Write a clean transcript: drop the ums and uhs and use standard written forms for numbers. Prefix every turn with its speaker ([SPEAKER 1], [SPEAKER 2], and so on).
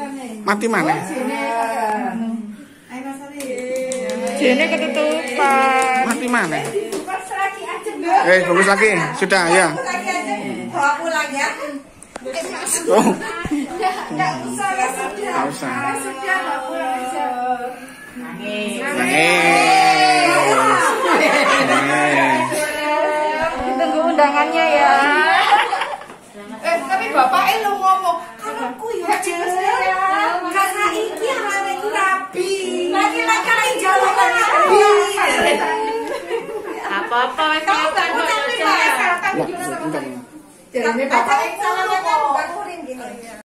[SPEAKER 1] Mati mana?
[SPEAKER 2] Jene ketutupan.
[SPEAKER 1] Mati mana? Bagus lagi. Sudah ya.
[SPEAKER 3] Bawa pulang ya.
[SPEAKER 1] Oh.
[SPEAKER 3] Enggak usah ya, sudah.
[SPEAKER 1] Enggak usah.
[SPEAKER 3] Sudah, bawa pulang aja.
[SPEAKER 2] Tunggu undangannya ya.
[SPEAKER 3] Tapi bapaknya lo ngomong, kalau aku ya jelas karena iki anak itu rabi. Laki-laki yang jalan rabi.
[SPEAKER 2] Apa-apa
[SPEAKER 3] Kamu gak mau tapi Pak,
[SPEAKER 1] Wah, bentar.
[SPEAKER 3] bapaknya